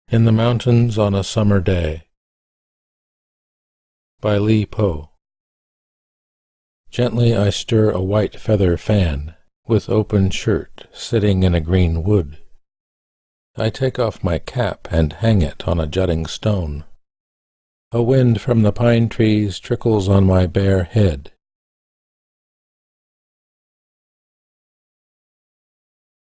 In the Mountains on a Summer Day by Li Po. Gently I stir a white feather fan, with open shirt, sitting in a green wood. I take off my cap and hang it on a jutting stone. A wind from the pine trees trickles on my bare head.